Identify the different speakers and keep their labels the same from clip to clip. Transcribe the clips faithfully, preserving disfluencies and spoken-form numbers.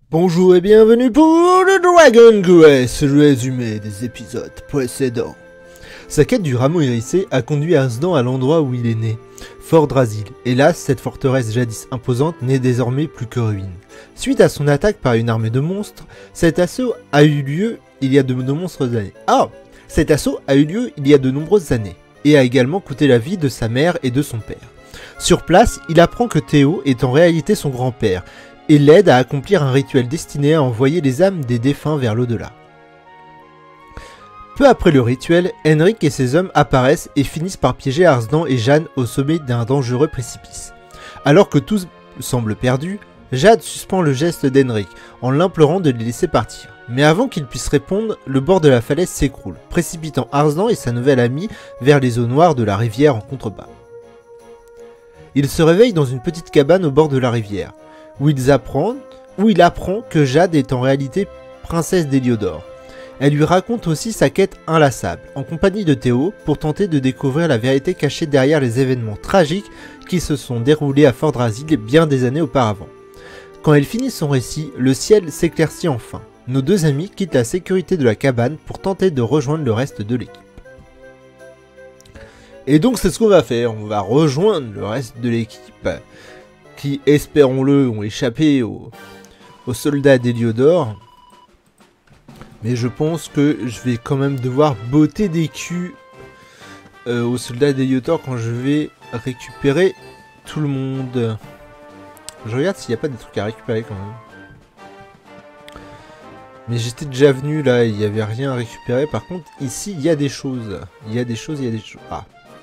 Speaker 1: Bonjour et bienvenue pour le Dragon Quest, le résumé des épisodes précédents. Sa quête du rameau hérissé a conduit Arsdan à l'endroit où il est né, Fort Drasil. Hélas, cette forteresse jadis imposante n'est désormais plus que ruine. Suite à son attaque par une armée de monstres, cet assaut a eu lieu il y a de nombreuses années. Ah Cet assaut a eu lieu il y a de nombreuses années, et a également coûté la vie de sa mère et de son père. Sur place, il apprend que Théo est en réalité son grand-père, et l'aide à accomplir un rituel destiné à envoyer les âmes des défunts vers l'au-delà. Peu après le rituel, Henrik et ses hommes apparaissent et finissent par piéger Arsdan et Jeanne au sommet d'un dangereux précipice. Alors que tout semble perdu, Jade suspend le geste d'Henrik en l'implorant de les laisser partir. Mais avant qu'il puisse répondre, le bord de la falaise s'écroule, précipitant Arsdan et sa nouvelle amie vers les eaux noires de la rivière en contrebas. Ils se réveillent dans une petite cabane au bord de la rivière, où, ils apprennent, où il apprend que Jade est en réalité princesse d'Héliodor. Elle lui raconte aussi sa quête inlassable, en compagnie de Théo, pour tenter de découvrir la vérité cachée derrière les événements tragiques qui se sont déroulés à Fort Drasil bien des années auparavant. Quand elle finit son récit, le ciel s'éclaircit enfin. Nos deux amis quittent la sécurité de la cabane pour tenter de rejoindre le reste de l'équipe. Et donc c'est ce qu'on va faire, on va rejoindre le reste de l'équipe, qui, espérons-le, ont échappé aux, aux soldats d'Héliodor. Mais je pense que je vais quand même devoir botter des culs euh, aux soldats d'Héliodor quand je vais récupérer tout le monde. Je regarde s'il n'y a pas des trucs à récupérer quand même. Mais j'étais déjà venu là, il n'y avait rien à récupérer. Par contre, ici, il y a des choses. Il y a des choses, il y a des choses. Ah.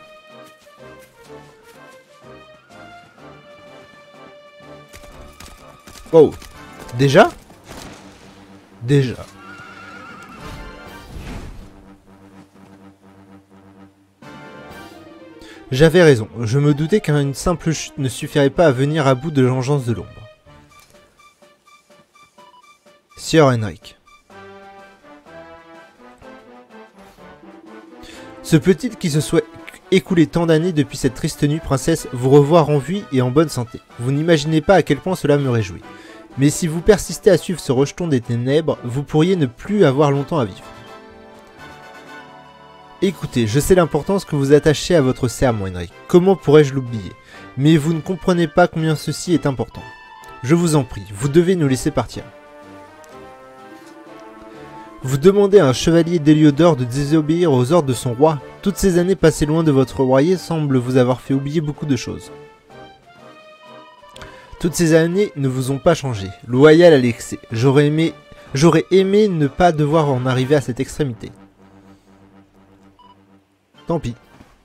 Speaker 1: Oh, déjà Déjà. J'avais raison, je me doutais qu'une simple chute ne suffirait pas à venir à bout de l'engeance de l'ombre. Sieur Henrik. Se peut-il qu'il se soit écoulé tant d'années depuis cette triste nuit, princesse, vous revoir en vie et en bonne santé. Vous n'imaginez pas à quel point cela me réjouit. Mais si vous persistez à suivre ce rejeton des ténèbres, vous pourriez ne plus avoir longtemps à vivre. Écoutez, je sais l'importance que vous attachez à votre serment, Henrik. Comment pourrais-je l'oublier? Mais vous ne comprenez pas combien ceci est important. Je vous en prie, vous devez nous laisser partir. Vous demandez à un chevalier d'Héliodor de désobéir aux ordres de son roi. Toutes ces années passées loin de votre royaume semblent vous avoir fait oublier beaucoup de choses. Toutes ces années ne vous ont pas changé. Loyal à l'excès. J'aurais aimé, j'aurais aimé ne pas devoir en arriver à cette extrémité. Tant pis.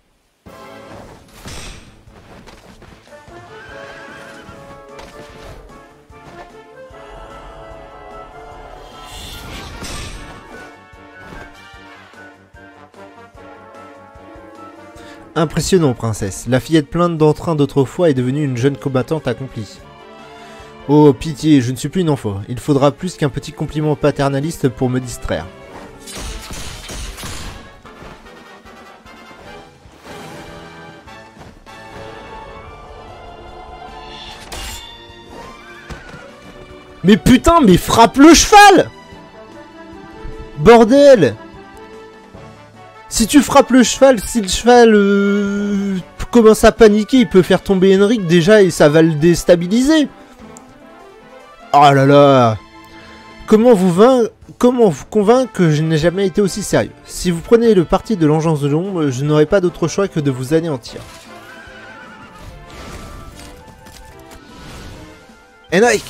Speaker 1: Impressionnant, princesse. La fillette pleine d'entrain d'autrefois est devenue une jeune combattante accomplie. Oh, pitié, je ne suis plus une enfant. Il faudra plus qu'un petit compliment paternaliste pour me distraire. Mais putain, mais frappe le cheval! Bordel! Si tu frappes le cheval, si le cheval euh, commence à paniquer, il peut faire tomber Henrik déjà et ça va le déstabiliser. Oh là là! Comment vous, vain... Comment vous convaincre que je n'ai jamais été aussi sérieux? Si vous prenez le parti de l'engeance de l'ombre, je n'aurai pas d'autre choix que de vous anéantir. Henrik!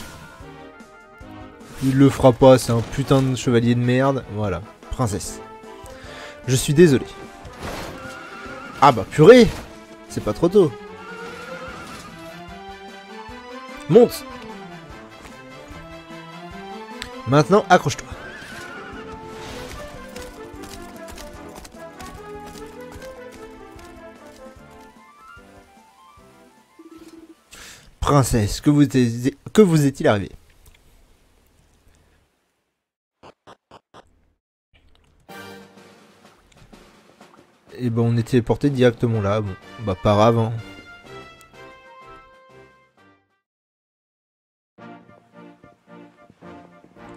Speaker 1: Il le fera pas, c'est un putain de chevalier de merde. Voilà, princesse. Je suis désolé. Ah bah purée! C'est pas trop tôt. Monte! Maintenant, accroche-toi. Princesse, que vous est- que vous est-il arrivé? Et ben on est téléporté directement là, bon, bah pas grave hein.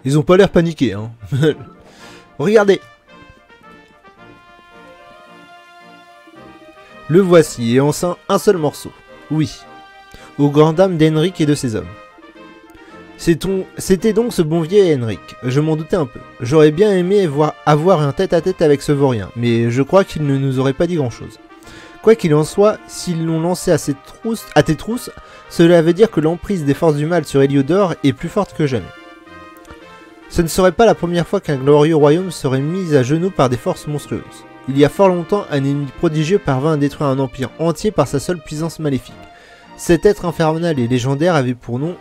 Speaker 1: Ils ont pas l'air paniqués, hein. Regardez. Le voici, et enfin un seul morceau. Oui. Aux grandes dames d'Henrik et de ses hommes. C'était donc ce bon vieil Henrik. Je m'en doutais un peu. J'aurais bien aimé voir, avoir un tête-à-tête avec ce vaurien, mais je crois qu'il ne nous aurait pas dit grand-chose. Quoi qu'il en soit, s'ils l'ont lancé à, ses trousses, à tes trousses, cela veut dire que l'emprise des forces du mal sur Heliodor est plus forte que jamais. Ce ne serait pas la première fois qu'un glorieux royaume serait mis à genoux par des forces monstrueuses. Il y a fort longtemps, un ennemi prodigieux parvint à détruire un empire entier par sa seule puissance maléfique. Cet être infernal et légendaire avait pour nom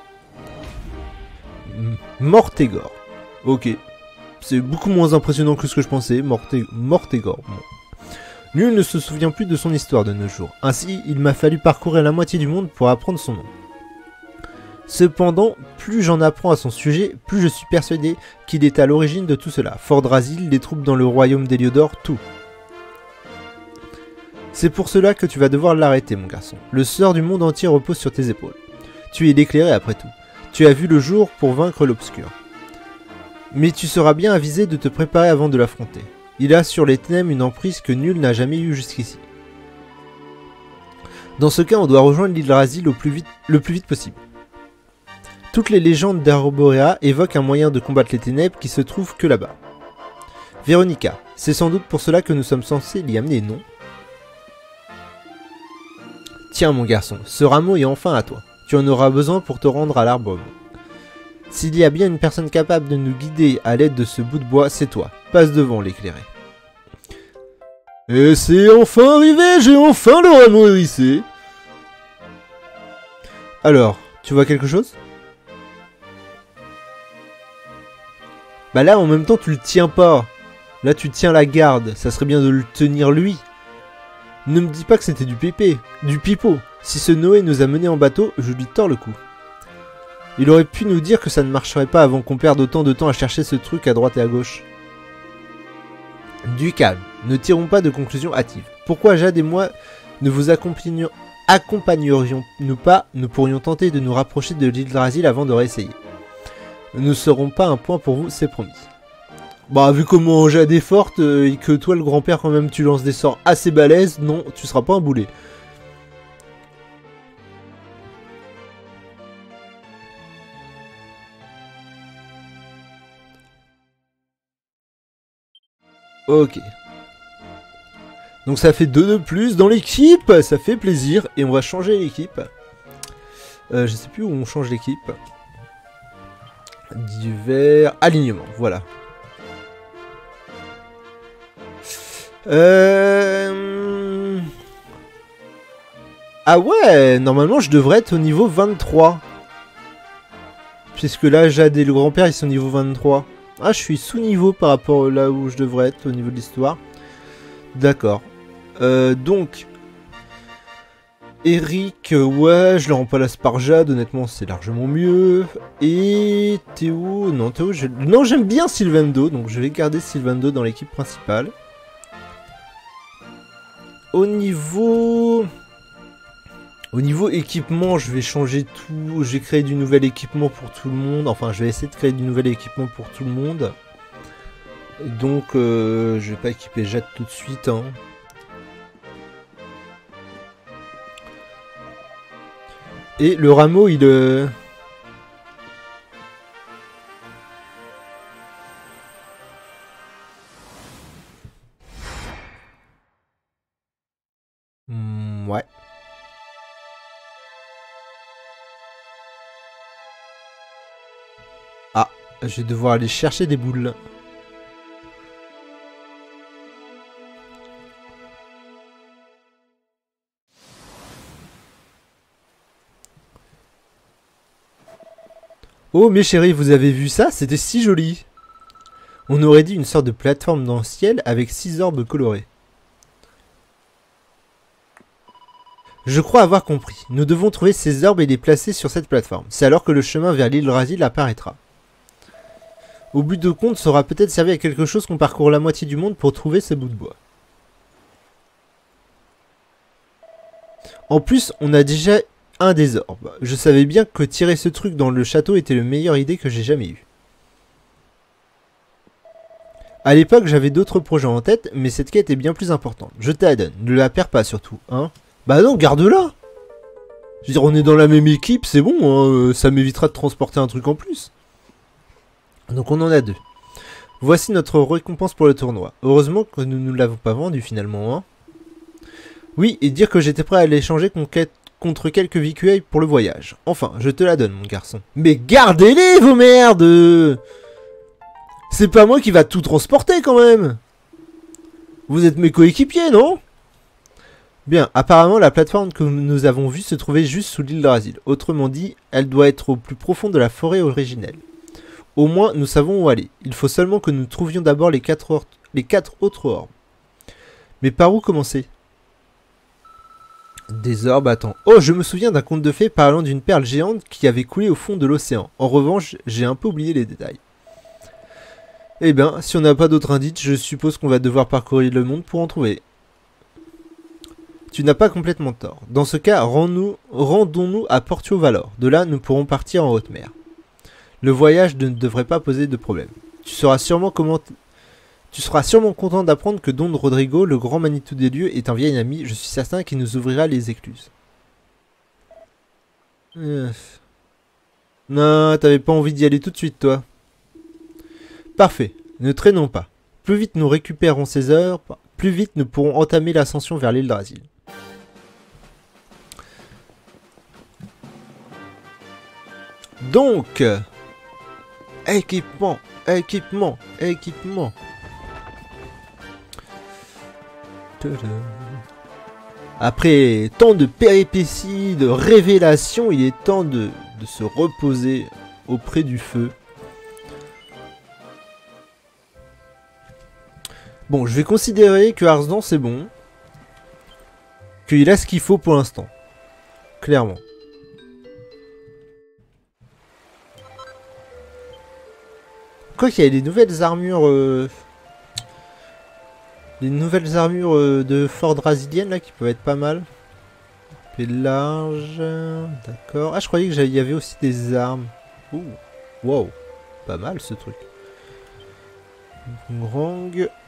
Speaker 1: Mortegor. Ok. C'est beaucoup moins impressionnant que ce que je pensais. Morte... Mortegor. Bon. Nul ne se souvient plus de son histoire de nos jours. Ainsi, il m'a fallu parcourir la moitié du monde pour apprendre son nom. Cependant, plus j'en apprends à son sujet, plus je suis persuadé qu'il est à l'origine de tout cela. Fordrasil, les troupes dans le royaume d'Heliodor, tout. C'est pour cela que tu vas devoir l'arrêter, mon garçon. Le sort du monde entier repose sur tes épaules. Tu es l'éclairé après tout. Tu as vu le jour pour vaincre l'obscur. Mais tu seras bien avisé de te préparer avant de l'affronter. Il a sur les ténèbres une emprise que nul n'a jamais eue jusqu'ici. Dans ce cas, on doit rejoindre l'Yggdrasil au plus vite, le plus vite possible. Toutes les légendes d'Arborea évoquent un moyen de combattre les ténèbres qui se trouve que là-bas. Véronica, c'est sans doute pour cela que nous sommes censés l'y amener, non? Tiens mon garçon, ce rameau est enfin à toi. Tu en auras besoin pour te rendre à l'arbre. S'il y a bien une personne capable de nous guider à l'aide de ce bout de bois, c'est toi. Passe devant l'éclairé. Et c'est enfin arrivé, j'ai enfin le rameau hérissé. Alors, tu vois quelque chose? Bah là, en même temps, tu le tiens pas. Là, tu tiens la garde. Ça serait bien de le tenir lui. Ne me dis pas que c'était du pépé, du pipeau. Si ce Noé nous a menés en bateau, je lui tords le cou. Il aurait pu nous dire que ça ne marcherait pas avant qu'on perde autant de temps à chercher ce truc à droite et à gauche. Du calme, ne tirons pas de conclusions hâtives. Pourquoi Jade et moi ne vous accompagnerions-nous pas? Nous pourrions tenter de nous rapprocher de l'Yggdrasil avant de réessayer. Nous ne serons pas un point pour vous, c'est promis. Bah, vu comment Jade est forte, euh, et que toi, le grand-père, quand même, tu lances des sorts assez balèzes, non, tu seras pas un boulet. Ok. Donc ça fait deux de plus dans l'équipe, ça fait plaisir. Et on va changer l'équipe. Euh, je sais plus où on change l'équipe. Divers alignement, voilà. Euh... Ah ouais, normalement je devrais être au niveau vingt-trois. Puisque là, Jade et le grand-père, ils sont au niveau vingt-trois. Ah, je suis sous-niveau par rapport à là où je devrais être au niveau de l'histoire. D'accord. Euh, donc... Eric, ouais, je le remplace par Jade, honnêtement, c'est largement mieux. Et Théo... Non, Théo, je... non, j'aime bien Sylvando, donc je vais garder Sylvando dans l'équipe principale. Au niveau... Au niveau équipement, je vais changer tout. Je vais créer du nouvel équipement pour tout le monde. Enfin, je vais essayer de créer du nouvel équipement pour tout le monde. Donc, euh, je vais pas équiper Jade tout de suite. Hein. Et le rameau, il... Euh... Hmm, ouais. Ah, je vais devoir aller chercher des boules. Oh mes chéris, vous avez vu ça? C'était si joli. On aurait dit une sorte de plateforme dans le ciel avec six orbes colorés. Je crois avoir compris. Nous devons trouver ces orbes et les placer sur cette plateforme. C'est alors que le chemin vers l'Yggdrasil apparaîtra. Au but de compte, ça aura peut-être servi à quelque chose qu'on parcourt la moitié du monde pour trouver ces bouts de bois. En plus, on a déjà un des orbes. Je savais bien que tirer ce truc dans le château était la meilleure idée que j'ai jamais eue. À l'époque, j'avais d'autres projets en tête, mais cette quête est bien plus importante. Je te la donne, ne la perds pas surtout, hein. Bah non, garde-la. Je veux dire, on est dans la même équipe, c'est bon, hein, ça m'évitera de transporter un truc en plus. Donc on en a deux. Voici notre récompense pour le tournoi. Heureusement que nous ne l'avons pas vendu finalement, hein. Oui, et dire que j'étais prêt à l'échanger contre quelques victuailles pour le voyage. Enfin, je te la donne, mon garçon. Mais gardez-les, vos merdes! C'est pas moi qui va tout transporter, quand même! Vous êtes mes coéquipiers, non? Bien, apparemment, la plateforme que nous avons vue se trouvait juste sous l'île d'Rasil. Autrement dit, elle doit être au plus profond de la forêt originelle. Au moins, nous savons où aller. Il faut seulement que nous trouvions d'abord les quatre, les quatre autres orbes. Mais par où commencer? Des orbes, attends. Oh, je me souviens d'un conte de fées parlant d'une perle géante qui avait coulé au fond de l'océan. En revanche, j'ai un peu oublié les détails. Eh bien, si on n'a pas d'autres indices, je suppose qu'on va devoir parcourir le monde pour en trouver. Tu n'as pas complètement tort. Dans ce cas, rends-nous, rendons-nous à Portio Valor. De là, nous pourrons partir en haute mer. Le voyage ne devrait pas poser de problème. Tu seras sûrement comment... Tu seras sûrement content d'apprendre que Don Rodrigo, le grand Manitou des lieux, est un vieil ami. Je suis certain qu'il nous ouvrira les écluses. Euh... Non, t'avais pas envie d'y aller tout de suite, toi. Parfait. Ne traînons pas. Plus vite nous récupérons ces heures, plus vite nous pourrons entamer l'ascension vers l'île d'Rasil. Donc... Équipement, équipement, équipement. Après tant de péripéties, de révélations, il est temps de, de se reposer auprès du feu. Bon, je vais considérer que Arsdan c'est bon. Qu'il a ce qu'il faut pour l'instant. Clairement. Quoi qu'il y a des nouvelles armures... Euh... Des nouvelles armures euh, de Ford Brasilienne là qui peuvent être pas mal. Épée large. D'accord. Ah, je croyais qu'il y avait aussi des armes. Ouh. Wow. Pas mal ce truc. Grang.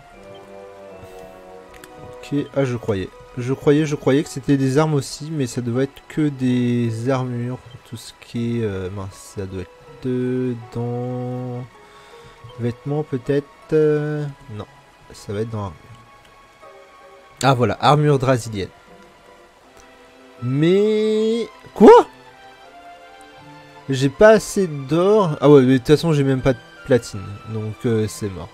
Speaker 1: Ok. Ah, je croyais. Je croyais, je croyais que c'était des armes aussi, mais ça devait être que des armures. Tout ce qui est... Euh, mince, ça doit être euh, dans... Vêtements peut-être... Euh... Non. Ça va être dans... Ah voilà, armure brasilienne. Mais... Quoi? J'ai pas assez d'or. Ah ouais, mais de toute façon j'ai même pas de platine. Donc euh, c'est mort.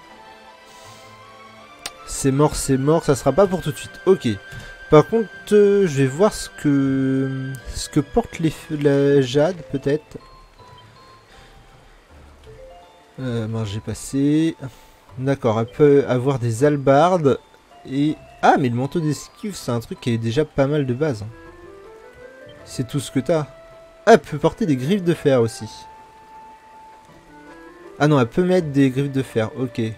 Speaker 1: C'est mort, c'est mort. Ça sera pas pour tout de suite. Ok. Par contre, euh, je vais voir ce que... Ce que porte les... la jade peut-être. Euh, ben, j'ai passé... D'accord, elle peut avoir des hallebardes. Et... Ah, mais le manteau d'esquive, c'est un truc qui est déjà pas mal de base. C'est tout ce que t'as. Ah, elle peut porter des griffes de fer aussi. Ah non, elle peut mettre des griffes de fer, ok. Et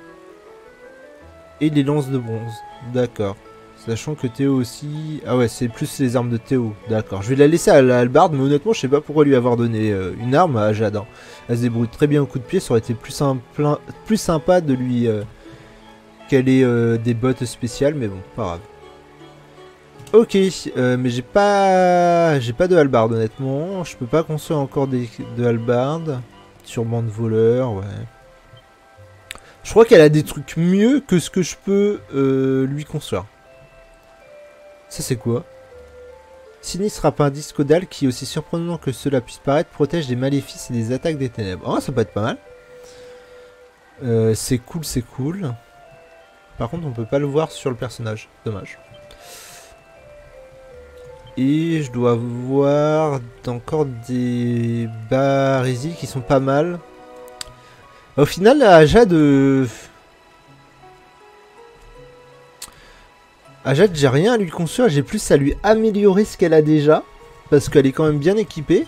Speaker 1: les lances de bronze, d'accord. Sachant que Théo aussi... Ah ouais, c'est plus les armes de Théo, d'accord. Je vais la laisser à la hallebarde, mais honnêtement, je sais pas pourquoi lui avoir donné euh, une arme à Jade. Hein. Elle se débrouille très bien au coup de pied, ça aurait été plus, simple, plus sympa de lui... Euh, qu'elle ait euh, des bottes spéciales, mais bon, pas grave. Ok, euh, mais j'ai pas... J'ai pas de hallebarde, honnêtement. Je peux pas construire encore des, de hallebarde. Sûrement de voleurs, ouais. Je crois qu'elle a des trucs mieux que ce que je peux euh, lui construire. Ça, c'est quoi? Sinistre appendice caudal qui, aussi surprenant que cela puisse paraître, protège des maléfices et des attaques des ténèbres. Oh, ça peut être pas mal. Euh, c'est cool, c'est cool. Par contre, on peut pas le voir sur le personnage. Dommage. Et je dois voir encore des barésies qui sont pas mal. Au final, à Jade... Euh... À Jade, j'ai rien à lui construire. J'ai plus à lui améliorer ce qu'elle a déjà. Parce qu'elle est quand même bien équipée.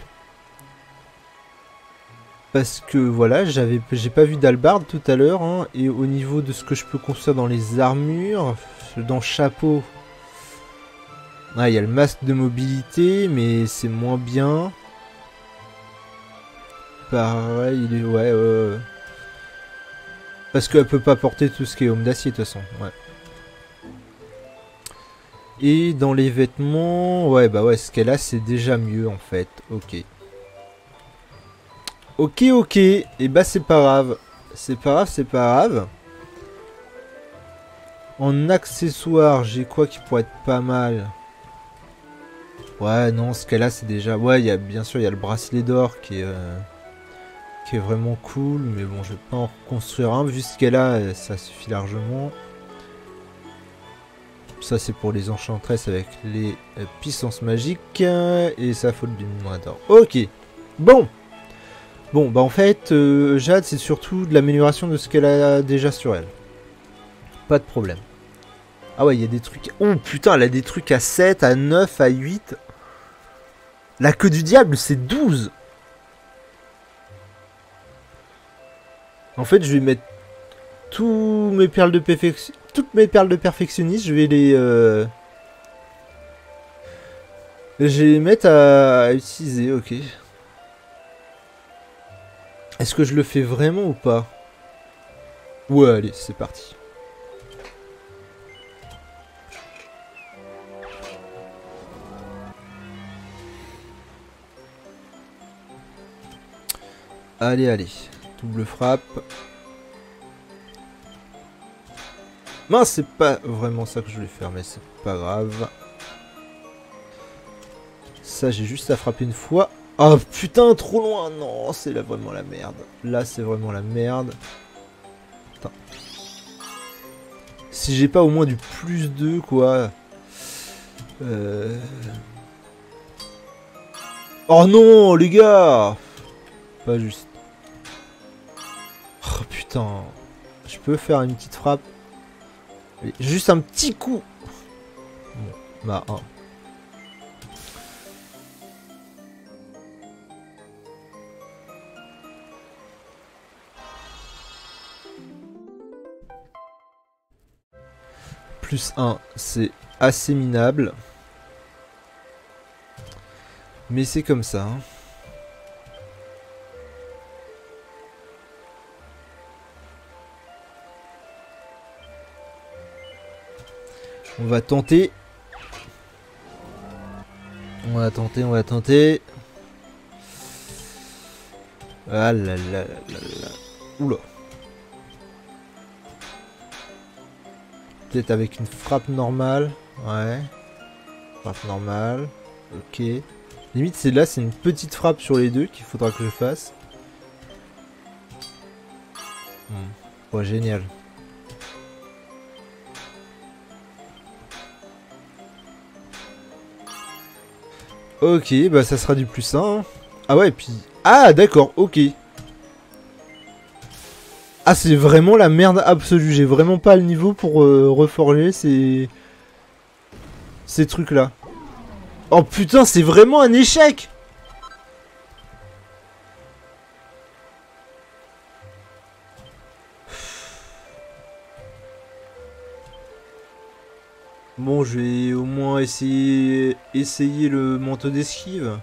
Speaker 1: Parce que voilà, j'avais, j'ai pas vu d'hallebarde tout à l'heure. Hein, et au niveau de ce que je peux construire dans les armures, dans le chapeau, ah, il y a le masque de mobilité, mais c'est moins bien. Pareil, il est, ouais, ouais, ouais. Parce qu'elle peut pas porter tout ce qui est homme d'acier de toute façon. Ouais. Et dans les vêtements... Ouais, bah ouais, ce qu'elle a, c'est déjà mieux en fait. Ok. Ok, ok. Et bah c'est pas grave. C'est pas grave, c'est pas grave. En accessoire, j'ai quoi qui pourrait être pas mal? Ouais, non, ce qu'elle a, c'est déjà... Ouais, il y a, bien sûr, il y a le bracelet d'or qui est... Euh... qui est vraiment cool. Mais bon, je vais pas en reconstruire un. Vu ce qu'elle a, ça suffit largement. Ça, c'est pour les enchantresses avec les euh, puissances magiques. Et ça faut le moins d'or. Ok. Bon. Bon, bah en fait, euh, Jade, c'est surtout de l'amélioration de ce qu'elle a déjà sur elle. Pas de problème. Ah ouais, il y a des trucs... Oh putain, elle a des trucs à sept, à neuf, à huit. La queue du diable, c'est douze. En fait, je vais mettre tous mes perles de perfection... toutes mes perles de perfectionniste, je vais les... Euh... Je vais les mettre à, à utiliser, ok. Est-ce que je le fais vraiment ou pas? Ouais, allez, c'est parti. Allez, allez. Double frappe. Mince, c'est pas vraiment ça que je voulais faire, mais c'est pas grave. Ça, j'ai juste à frapper une fois. Oh putain, trop loin. Non, c'est là vraiment la merde. Là, c'est vraiment la merde. Putain. Si j'ai pas au moins du plus deux, quoi. Euh... Oh non, les gars. Pas juste. Oh putain. Je peux faire une petite frappe. Allez, juste un petit coup. Bon, bah un. Plus un, c'est assez minable. Mais c'est comme ça. Hein. On va tenter. On va tenter, on va tenter. Ah là là là là là. Oula. Peut-être avec une frappe normale. Ouais. Frappe normale. Ok. Limite, c'est là, c'est une petite frappe sur les deux qu'il faudra que je fasse. Hmm. Ouais, génial. Ok, bah ça sera du plus un. Hein. Ah ouais, et puis... Ah, d'accord, ok. Ah, c'est vraiment la merde absolue. J'ai vraiment pas le niveau pour euh, reforger ces... ces trucs-là. Oh putain, c'est vraiment un échec! Bon, je vais au moins essayer, essayer le manteau d'esquive.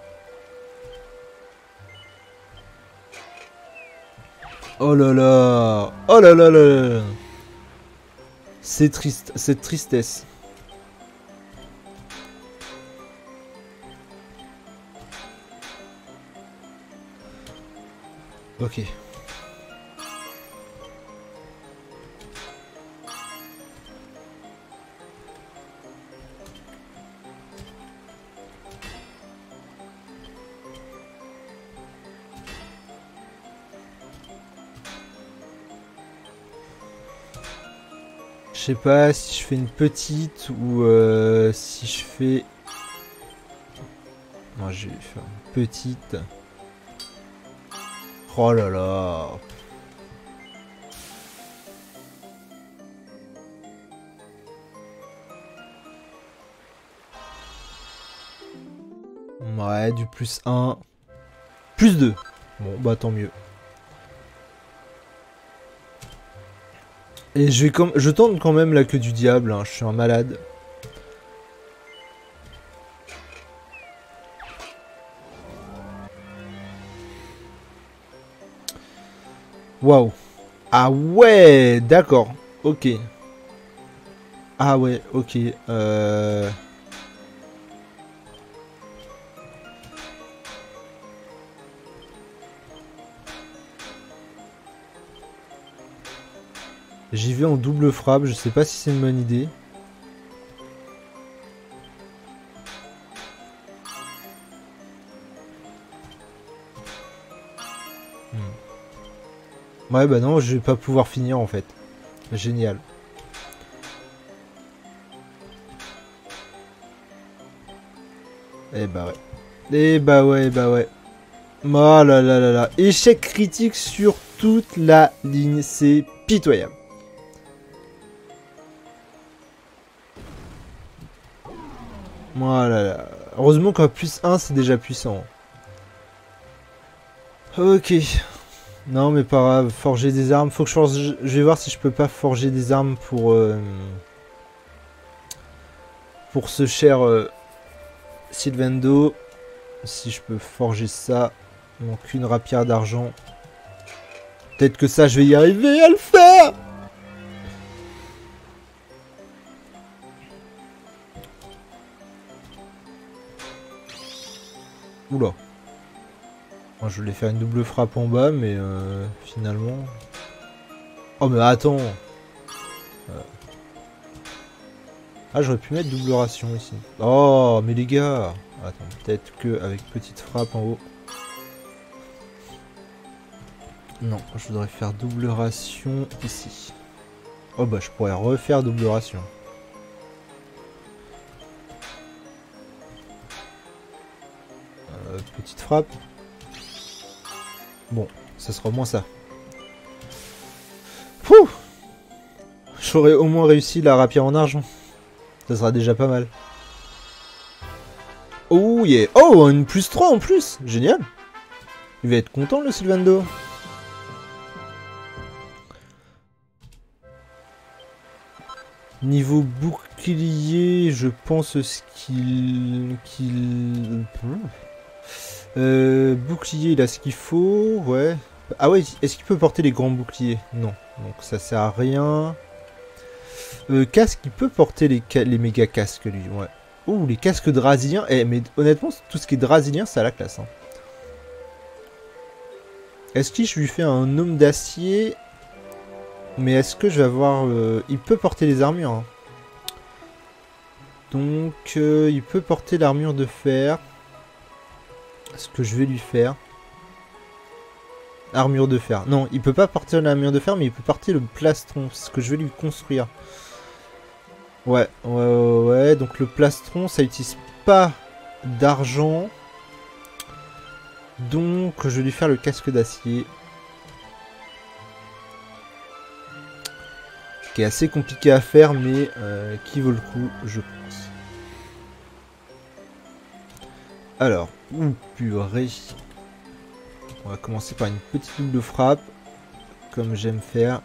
Speaker 1: Oh là là! Oh là là là! C'est triste, cette tristesse. Ok. Je sais pas si je fais une petite ou euh, si je fais... Non, je vais faire une petite. Oh là là. Ouais, du plus un. Plus deux. Bon, bah tant mieux. Et je vais comme... Je tente quand même la queue du diable, hein. Je suis un malade. Waouh. Ah ouais, d'accord. Ok. Ah ouais, ok. Euh... J'y vais en double frappe, je sais pas si c'est une bonne idée. Hmm. Ouais bah non, je vais pas pouvoir finir en fait. Génial. Eh bah ouais. Eh bah ouais, bah ouais. Oh là là là là. Échec critique sur toute la ligne, c'est pitoyable. Voilà. Là. Heureusement qu'à plus un, c'est déjà puissant. Ok. Non, mais pas grave. Forger des armes. Faut que je forge... Je vais voir si je peux pas forger des armes pour... Euh... Pour ce cher... Euh... Sylvando. Si je peux forger ça. Il manque une rapière d'argent. Peut-être que ça, je vais y arriver à le faire. Oula. Moi, je voulais faire une double frappe en bas, mais euh, finalement... Oh, mais attends. euh... Ah, j'aurais pu mettre double ration ici. Oh, mais les gars. Attends, peut-être que avec petite frappe en haut. Non, je voudrais faire double ration ici. Oh, bah, je pourrais refaire double ration. Euh, petite frappe. Bon, ça sera au moins ça. Pouh! J'aurais au moins réussi la rapière en argent. Ça sera déjà pas mal. Oh yeah! Oh, une plus trois en plus! Génial! Il va être content le Sylvando. Niveau bouclier, je pense qu'il... qu'il... Euh, bouclier, il a ce qu'il faut, ouais. Ah ouais, est-ce qu'il peut porter les grands boucliers? Non, donc ça sert à rien. Euh, casque, il peut porter les, ca les méga casques, lui, ouais. Oh, les casques drasiliens. Eh, mais honnêtement, tout ce qui est drasilien, c'est à la classe. Hein. Est-ce que je lui fais un homme d'acier? Mais est-ce que je vais avoir... Euh... Il peut porter les armures. Hein. Donc, euh, il peut porter l'armure de fer. Ce que je vais lui faire. Armure de fer. Non, il peut pas porter l'armure de fer, mais il peut porter le plastron. Ce que je vais lui construire. Ouais, ouais, ouais, ouais. Donc le plastron, ça utilise pas d'argent. Donc, je vais lui faire le casque d'acier. Qui est assez compliqué à faire, mais euh, qui vaut le coup, je pense. Alors, ouh, purée. On va commencer par une petite double frappe, comme j'aime faire.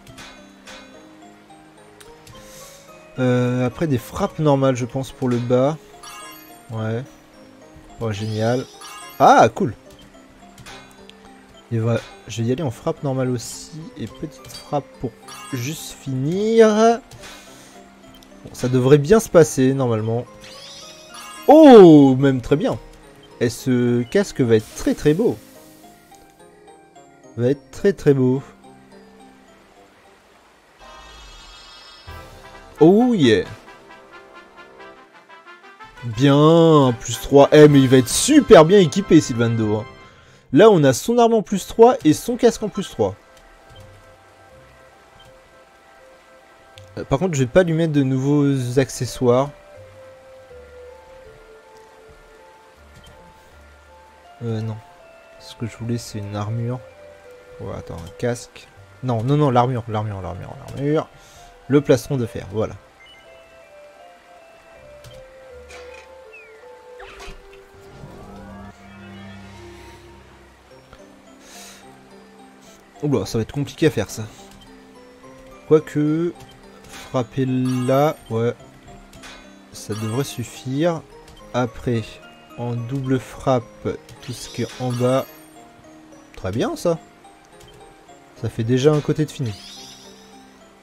Speaker 1: Euh, après, des frappes normales, je pense, pour le bas. Ouais. Oh, génial. Ah, cool. Et voilà, je vais y aller en frappe normale aussi. Et petite frappe pour juste finir. Bon, ça devrait bien se passer, normalement. Oh, même très bien. Et ce casque va être très très beau. Va être très très beau. Oh yeah. Bien, plus trois. Eh, mais il va être super bien équipé, Sylvando. Hein. Là, on a son arme en plus trois et son casque en plus trois. Euh, par contre, je vais pas lui mettre de nouveaux accessoires. Euh, non. Ce que je voulais, c'est une armure. Oh, attends, un casque. Non, non, non, l'armure, l'armure, l'armure, l'armure. Le plastron de fer, voilà. Oula, ça va être compliqué à faire ça. Quoique, frapper là, ouais, ça devrait suffire. Après, en double frappe, tout ce qui est en bas. Très bien ça. Ça fait déjà un côté de fini.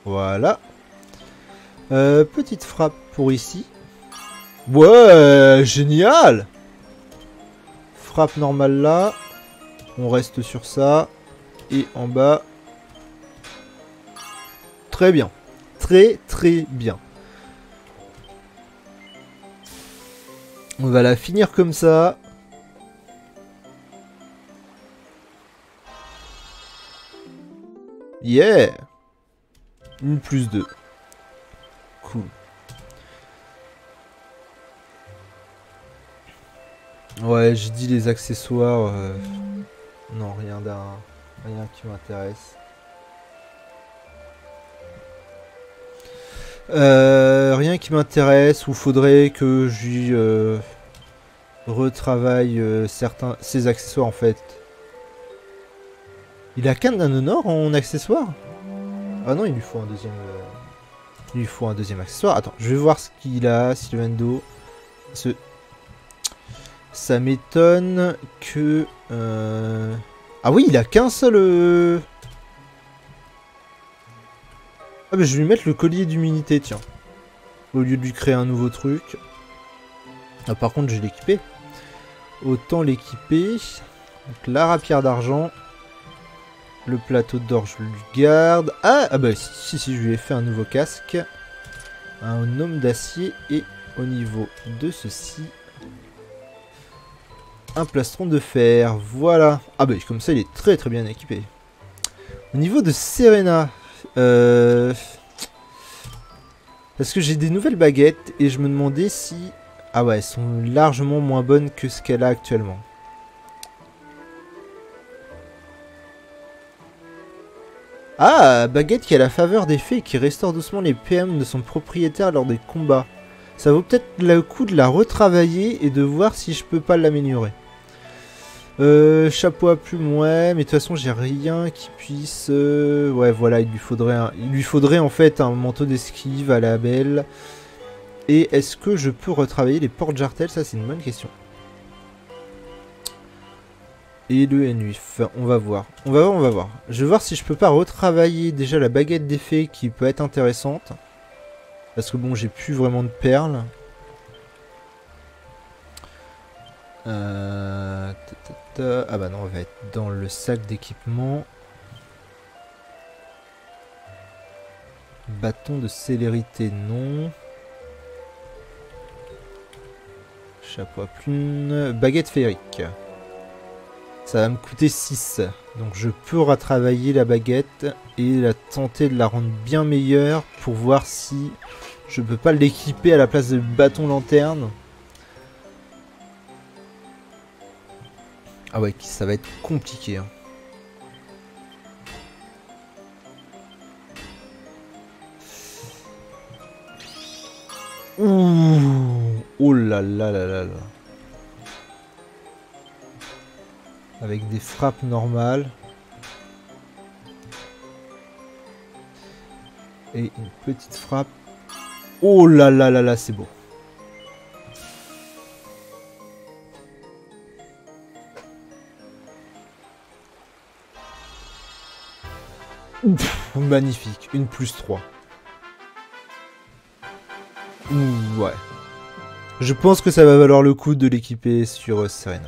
Speaker 1: Voilà. Euh, petite frappe pour ici. Ouais, génial. Frappe normale là. On reste sur ça. Et en bas. Très bien. Très très bien. On va la finir comme ça. Yeah. Une plus deux. Cool. Ouais, j'ai dit les accessoires. Euh... Non, rien d'un... Rien qui m'intéresse. Euh, rien qui m'intéresse, ou faudrait que j'y euh, retravaille euh, certains ces accessoires en fait. Il a qu'un Nanonor en accessoire? Ah non, il lui faut un deuxième. Euh, il lui faut un deuxième accessoire. Attends, je vais voir ce qu'il a, Sylvando. Ce... Ça m'étonne que. Euh... Ah oui, il a qu'un seul. Euh... Ah bah je vais lui mettre le collier d'humilité, tiens. Au lieu de lui créer un nouveau truc. Ah, par contre, je vais l'équiper. Autant l'équiper. Donc la rapière d'argent. Le plateau d'or, je le garde. Ah, ah bah si, si, si, je lui ai fait un nouveau casque. Un homme d'acier. Et au niveau de ceci, un plastron de fer. Voilà. Ah bah comme ça, il est très très bien équipé. Au niveau de Serena... Euh... Parce que j'ai des nouvelles baguettes et je me demandais si... Ah ouais, elles sont largement moins bonnes que ce qu'elle a actuellement. Ah, baguette qui a la faveur des fées et qui restaure doucement les P M de son propriétaire lors des combats. Ça vaut peut-être le coup de la retravailler et de voir si je peux pas l'améliorer. Euh, chapeau à plumes, ouais, mais de toute façon j'ai rien qui puisse... Euh... Ouais, voilà, il lui faudrait un... il lui faudrait en fait un manteau d'esquive à la belle. Et est-ce que je peux retravailler les porte-jartelles? Ça c'est une bonne question. Et le N huit, on va voir. On va voir, on va voir. Je vais voir si je peux pas retravailler déjà la baguette des fées qui peut être intéressante. Parce que bon, j'ai plus vraiment de perles. Euh... Ah bah non, on va être dans le sac d'équipement. Bâton de célérité, non. Chapeau à plumes. Baguette féerique. Ça va me coûter six. Donc je peux retravailler la baguette et la tenter de la rendre bien meilleure pour voir si je peux pas l'équiper à la place de bâton lanterne. Ah ouais, ça va être compliqué. Hein. Ouh, oh là là là là là. Avec des frappes normales. Et une petite frappe. Oh là là là là, c'est beau. Ouf, magnifique, une plus trois. Ouh, ouais. Je pense que ça va valoir le coup de l'équiper sur euh, Serena.